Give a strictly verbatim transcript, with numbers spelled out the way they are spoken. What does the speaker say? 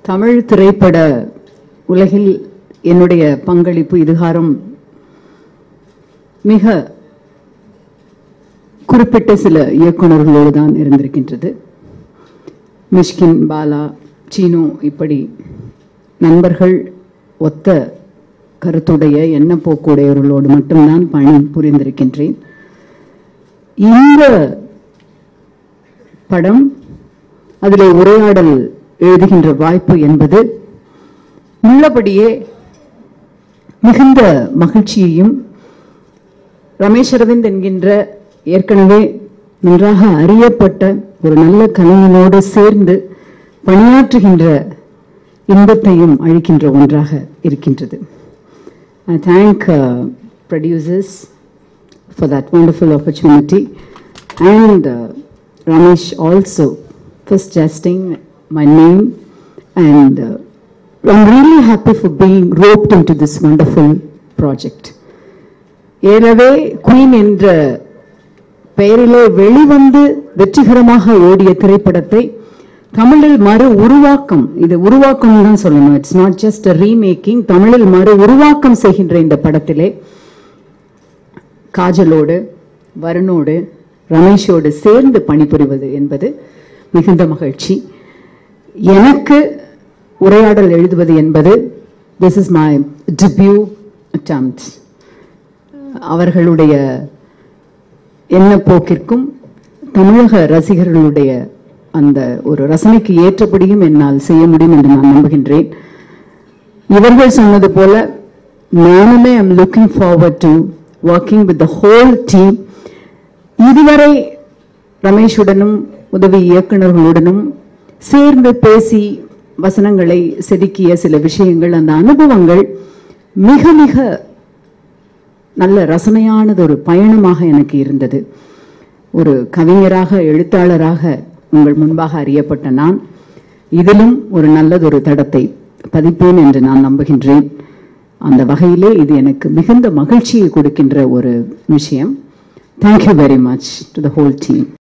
தமிழ் திரைப்பட உலகில் என்னுடைய பங்களிப்பு இதுகாரம் மிக குறிப்பிட்ட சில இயக்குநர்களோடு தான் இருந்திருக்கின்றது. மிஷ்கின், பாலா, சீனு இப்படி நண்பர்கள் ஒத்த கருத்துடைய எண்ண போக்குடையவர்களோடு மட்டும்தான் பணி புரிந்திருக்கின்றேன். இந்த படம் அதிலே உரையாடல் எழுதுகின்ற வாய்ப்பு என்பது உள்ளபடியே மிகுந்த மகிழ்ச்சியையும், ரமேஷ் அரவிந்த் என்கின்ற ஏற்கனவே நன்றாக அறியப்பட்ட ஒரு நல்ல கலைஞனோடு சேர்ந்து பணியாற்றுகின்ற இன்பத்தையும் அளிக்கின்ற ஒன்றாக இருக்கின்றது. I thank uh, producers for that wonderful opportunity, and uh, Ramesh also for suggesting my name, and uh, I'm really happy for being roped into this wonderful project. ஏலவே குயின் என்ற பெயரிலே வெளிவந்து வெற்றிகரமாக ஓடிய திரைப்படத்தை தமிழில் மறு உருவாக்கம், இது உருவாக்கம் தான் சொல்லணும், இட்ஸ் நாட் ஜஸ்ட் ரீமேக்கிங், தமிழில் மறு உருவாக்கம் செய்கின்ற இந்த படத்திலே காஜலோடு, வருணோடு, ரமேஷோடு சேர்ந்து பணிபுரிவது என்பது மிகுந்த மகிழ்ச்சி. எனக்கு உரையாடல் எழுதுவது என்பது this is my debut attempt. அவர்களுடைய எண்ணப்போக்கிற்கும் தமிழக ரசிகர்களுடைய அந்த ஒரு ரசனைக்கு ஏற்றபடியும் என்னால் செய்ய முடியும் என்று நான் நம்புகின்றேன். இவர்கள் சொன்னது போல நானுமே I am looking forward to working with the whole team. இதுவரை ரமேஷுடனும் உதவி இயக்குநர்களுடனும் சேர்ந்து பேசி வசனங்களை செதுக்கிய சில விஷயங்கள், அந்த அனுபவங்கள் மிக மிக நல்ல ரசனையானது ஒரு பயணமாக எனக்கு இருந்தது. ஒரு கவிஞராக, எழுத்தாளராக உங்கள் முன்பாக அறியப்பட்ட நான் இதிலும் ஒரு நல்லதொரு தடத்தை பதிப்பேன் என்று நான் நம்புகின்றேன். அந்த வகையிலே இது எனக்கு மிகுந்த மகிழ்ச்சியை கொடுக்கின்ற ஒரு விஷயம். Thank you very much to the whole team.